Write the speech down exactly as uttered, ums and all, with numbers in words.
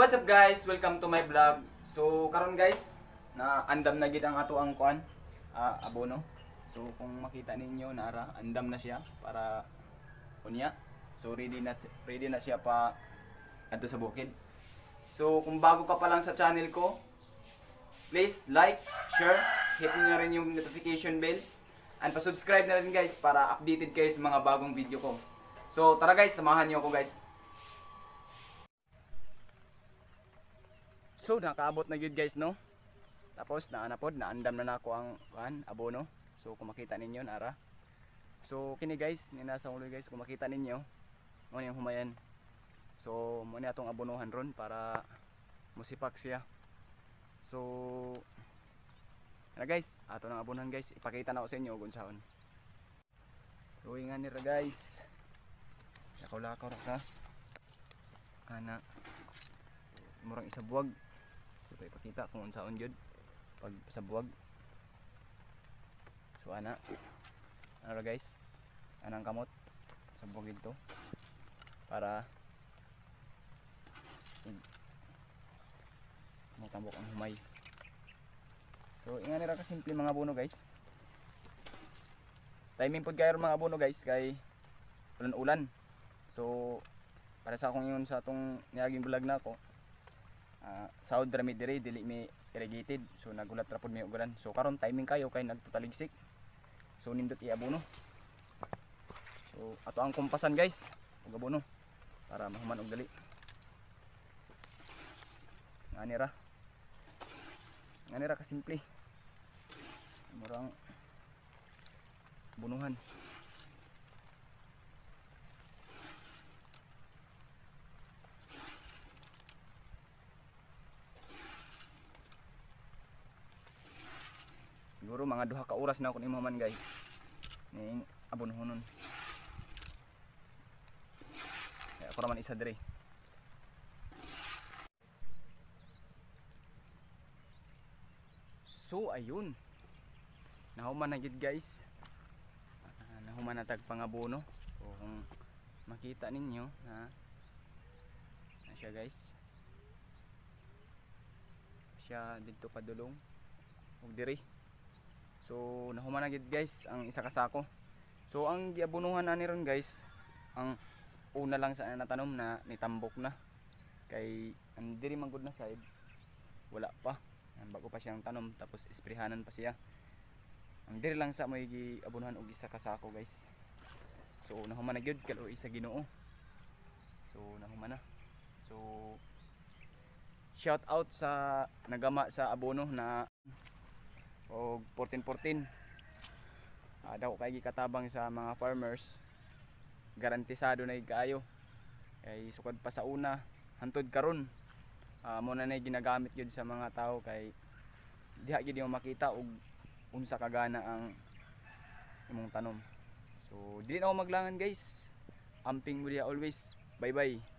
What's up guys? Welcome to my vlog. So karon guys, na andam na gid ang ato ang kuan, ah, abono. So kung makita ninyo naara, andam na siya para unya. So ready na ready na siya pa adto sa bukid. So kung bago ka pa lang sa channel ko, please like, share, hit niyo rin yung notification bell and pa-subscribe na rin guys para updated kayo sa mga bagong video ko. So tara guys, samahan niyo ako guys. So nakaabot na gyud guys no. Tapos naanapod naandam na nako ang kuan abono. So kung makita ninyo nara. So kini guys ni nasa ulo guys kung makita ninyo mo yung humayan. So mo ni atong abonohan ron para musipak siya. So na guys, ato nang abonohan guys. Ipakita na ko sa inyo kung saan. So ingan nira guys. Lakaw-lakaw ra ka. Ana. Murang isa buwag. So ipakita kung unsaon jud pag sa buwag. So ana. Ano ra guys? Anang kamot sa buwag ito para matambok ang humay. So ingan nira ka simple mga abono guys. Timing pod kayo mga abono guys kay ulan-ulan. So para sa akong yun sa atong niaging vlog na ako. Uh, Saud rami diri dili mi irrigated, so nagulat ra pod mi ugaran. So karon timing kayo kay nagtutaligsik, so nindot iabono. So ato ang kumpasan guys ug abono para mahuman og dali. Ngani ra ngani ra ka simple murang bunuhan. Siguro mga duha ka oras na ako ni maman guys. Ning abonohonon. Kaya ako raman isa dire. So ayun. Nahuman na gid guys. Uh, nahuman na tag pangabono. So kung makita ninyo na na siya guys. Siya dito padulong ug dire. So nahuman na gid guys ang isa ka sako. So ang giabunuhan ani ron guys, ang una lang sa natanom na nitambok na. Kay ang diri man gud na side wala pa. Ang bago pa siyang tanom tapos isprehanan pa siya. Ang diri lang sa mo giabunuhan og isa ka sako guys. So nahuman na gyud kalo isa Ginoo. So nahuman na. So shout out sa nagama sa abono na og fourteen fourteen. Ah, daw kay gikatabang sa mga farmers. Garantisado na kaayo. Kay sukad pa sa una, hantod karon. Ah, mo na nay ginagamit gyud sa mga tao kay diha gyud yung makita og unsa kagana ang imong tanom. So dili na ako maglangan guys. Amping mo diha always. Bye bye.